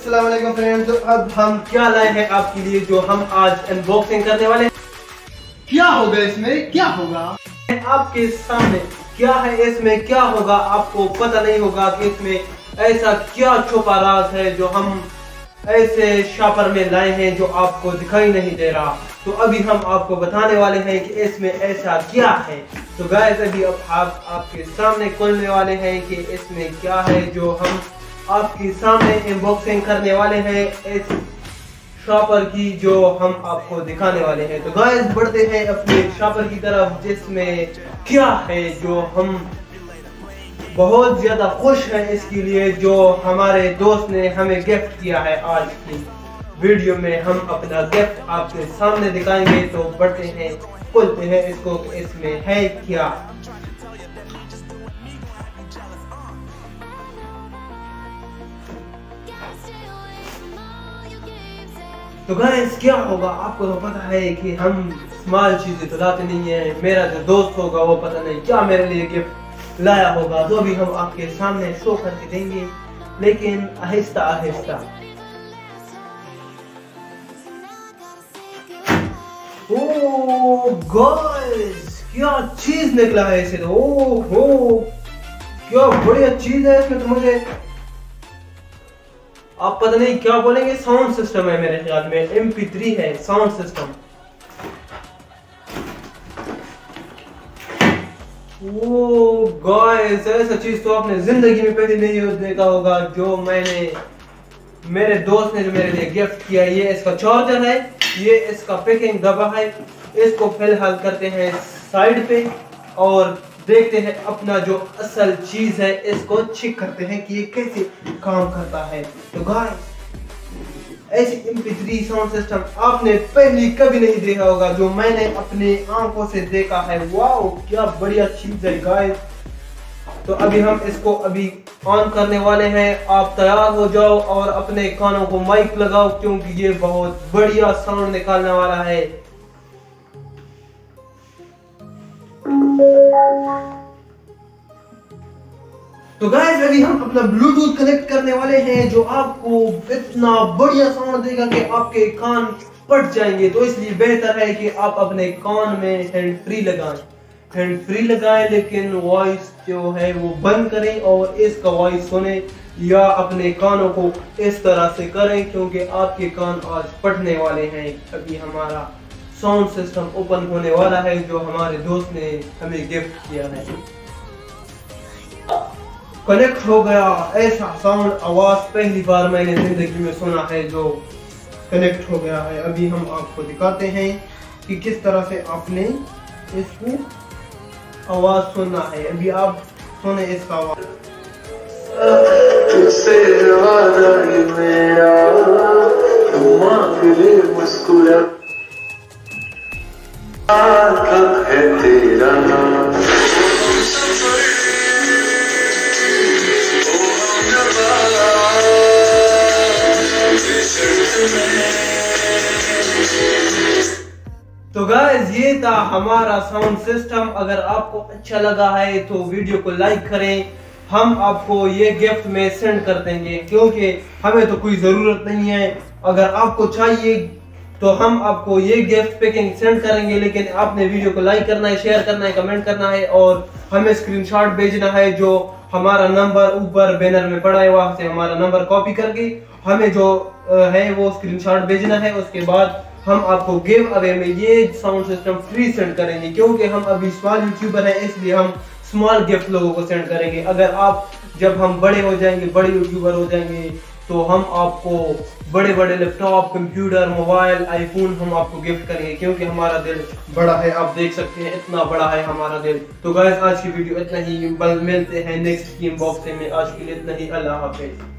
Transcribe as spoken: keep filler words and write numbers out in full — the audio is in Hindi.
अस्सलाम वालेकुम फ्रेंड्स। तो अब हम क्या लाए हैं आपके लिए जो हम आज अनबॉक्सिंग करने वाले हैं। क्या होगा इसमें, क्या होगा आपके सामने क्या है, इसमें क्या होगा आपको पता नहीं होगा कि इसमें ऐसा क्या छुपा राज है जो हम ऐसे शॉपर में लाए हैं जो आपको दिखाई नहीं दे रहा। तो अभी हम आपको बताने वाले हैं कि इसमें ऐसा क्या है। तो गाइस अभी अब आप आपके सामने खोलने वाले हैं कि इसमें क्या है जो हम आपके सामने अनबॉक्सिंग करने वाले हैं इस शॉपर की जो हम आपको दिखाने वाले हैं। तो गाइस बढ़ते हैं अपने शॉपर की तरफ जिसमें क्या है जो हम बहुत ज्यादा खुश हैं इसके लिए जो हमारे दोस्त ने हमें गिफ्ट किया है। आज की वीडियो में हम अपना गिफ्ट आपके सामने दिखाएंगे। तो बढ़ते हैं खोलते हैं इसको, इसमें है क्या। तो गाइस क्या होगा आपको तो पता है कि हम स्मॉल चीजें बताते नहीं है। मेरा जो दोस्त होगा वो पता नहीं क्या मेरे लिए गिफ्ट लाया होगा, जो भी हम आपके सामने शो करके देंगे लेकिन आहिस्ता आहिस्ता। ओह गाइस क्या चीज निकला है इसे। तो ओह हो क्या बढ़िया चीज है इसमें। तो मुझे आप पता नहीं क्या बोलेंगे, साउंड सिस्टम है मेरे ख्याल में, एम पी थ्री है साउंड सिस्टम। ओह गाइस ऐसा चीज तो आपने जिंदगी में पहले नहीं देखा होगा जो मैंने मेरे दोस्त ने जो मेरे लिए गिफ्ट किया। ये इसका चार्जर है, ये इसका पैकिंग डब्बा है। इसको फिलहाल करते हैं साइड पे और देखते हैं अपना जो असल चीज है इसको चेक करते हैं कि ये कैसे काम करता है। तो गाइस ऐसी M P three sound system आपने पहले कभी नहीं देखा होगा जो मैंने अपनी आंखों से देखा है। वाओ क्या बढ़िया चीज है गाइस। तो अभी हम इसको अभी ऑन करने वाले हैं। आप तैयार हो जाओ और अपने कानों को माइक लगाओ क्योंकि ये बहुत बढ़िया साउंड निकालने वाला है। तो गाइस अभी हम अपना ब्लूटूथ कनेक्ट करने वाले हैं जो आपको इतना बढ़िया साउंड देगा कि आपके कान फट जाएंगे। तो इसलिए बेहतर है कि आप अपने कान में हैंड फ्री लगाएं, हैंड फ्री लगाएं लेकिन वॉइस जो है वो बंद करें और इसका वॉइस सुने या अपने कानों को इस तरह से करें क्योंकि आपके कान आज फटने वाले हैं। अभी हमारा साउंड सिस्टम ओपन होने वाला है जो हमारे दोस्त ने हमें गिफ्ट किया है। कनेक्ट हो गया। ऐसा साउंड आवाज पहली बार मैंने जिंदगी में सुना है जो कनेक्ट हो गया है। अभी हम आपको दिखाते हैं कि किस तरह से आपने इसको आवाज सुनना है। अभी आप सुने इसका आवाज। तो गाइस ये था हमारा साउंड सिस्टम। अगर आपको अच्छा लगा है तो वीडियो को लाइक करें। हम आपको ये गिफ्ट में सेंड कर देंगे क्योंकि हमें तो कोई ज़रूरत नहीं है। अगर आपको चाहिए तो हम आपको ये गिफ्ट पैकिंग सेंड करेंगे लेकिन आपने वीडियो को लाइक करना है, शेयर करना है, कमेंट करना है और हमें स्क्रीनशॉट भेजना है। जो हमारा नंबर ऊपर बैनर में पड़ा है वहां से हमारा नंबर कॉपी करके हमें जो है वो स्क्रीनशॉट भेजना है। उसके बाद हम आपको गिव अवे में ये साउंड सिस्टम फ्री सेंड करेंगे क्योंकि हम अभी स्मॉल यूट्यूबर हैं इसलिए हम स्मॉल गिफ्ट लोगों को सेंड करेंगे। अगर आप जब हम बड़े हो जाएंगे, बड़े यूट्यूबर हो जाएंगे तो हम आपको बड़े बड़े लैपटॉप, कंप्यूटर, मोबाइल, आईफोन हम आपको गिफ्ट करेंगे क्योंकि हमारा दिल बड़ा है। आप देख सकते हैं इतना बड़ा है हमारा दिल। तो गाइस आज की वीडियो इतना ही, मिलते हैं नेक्स्ट की अनबॉक्सिंग में। आज के लिए इतना ही, अल्लाह हाफिज।